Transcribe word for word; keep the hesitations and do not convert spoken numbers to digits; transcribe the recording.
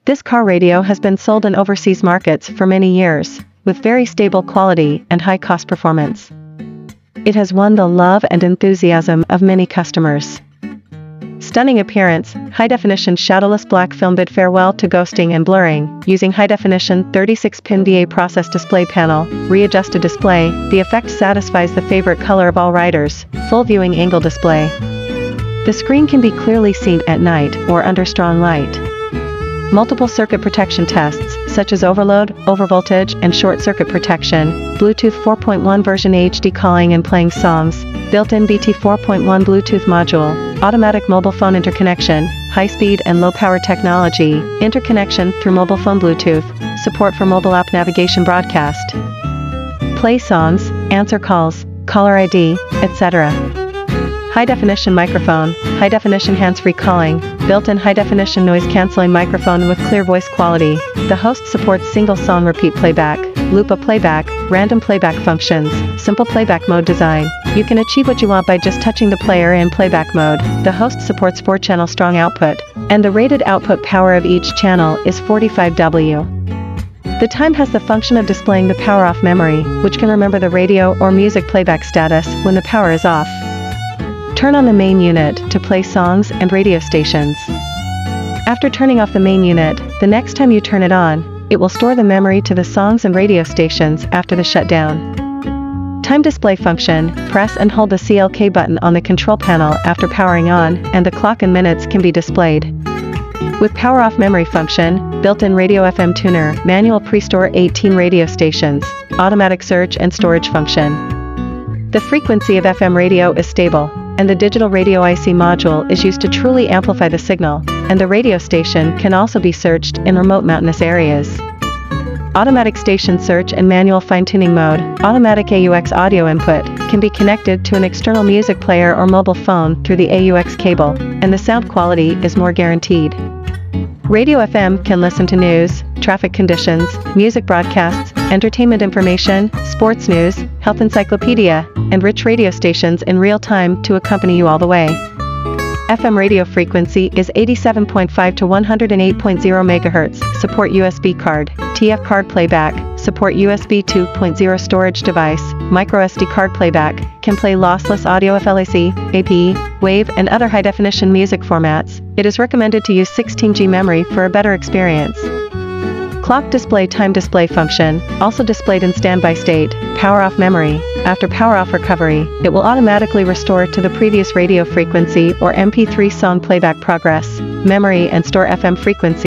This car radio has been sold in overseas markets for many years, with very stable quality and high cost performance. It has won the love and enthusiasm of many customers. Stunning appearance, high-definition shadowless black film bid farewell to ghosting and blurring, using high-definition thirty-six pin V A process display panel, readjusted display, the effect satisfies the favorite color of all riders, full viewing angle display. The screen can be clearly seen at night or under strong light. Multiple circuit protection tests, such as overload, overvoltage, and short circuit protection, Bluetooth four point one version H D calling and playing songs, built-in B T four point one Bluetooth module, automatic mobile phone interconnection, high-speed and low-power technology, interconnection through mobile phone Bluetooth, support for mobile app navigation broadcast, play songs, answer calls, caller I D, et cetera. High-definition microphone, high-definition hands-free calling, built-in high-definition noise-canceling microphone with clear voice quality. The host supports single-song repeat playback, loop-up playback, random playback functions, simple playback mode design. You can achieve what you want by just touching the player in playback mode. The host supports four channel strong output, and the rated output power of each channel is forty-five watts. The time has the function of displaying the power-off memory, which can remember the radio or music playback status when the power is off. Turn on the main unit to play songs and radio stations. After turning off the main unit, the next time you turn it on, it will store the memory to the songs and radio stations after the shutdown. Time display function, press and hold the C L K button on the control panel after powering on, and the clock and minutes can be displayed. With power off memory function, built-in radio F M tuner, manual pre-store eighteen radio stations, automatic search and storage function. The frequency of F M radio is stable, and the digital radio I C module is used to truly amplify the signal, and the radio station can also be searched in remote mountainous areas. Automatic station search and manual fine-tuning mode, automatic A U X audio input, can be connected to an external music player or mobile phone through the A U X cable, and the sound quality is more guaranteed. Radio F M can listen to news, traffic conditions, music broadcasts, entertainment information, sports news, health encyclopedia, and rich radio stations in real time to accompany you all the way. F M radio frequency is eighty-seven point five to one hundred eight point zero megahertz, support U S B card, T F card playback, support U S B two point oh storage device, micro S D card playback, can play lossless audio F L A C, A P E, WAVE and other high-definition music formats. It is recommended to use sixteen gig memory for a better experience. Clock display time display function, also displayed in standby state, power off memory. After power off recovery, it will automatically restore to the previous radio frequency or M P three song playback progress, memory and store F M frequency.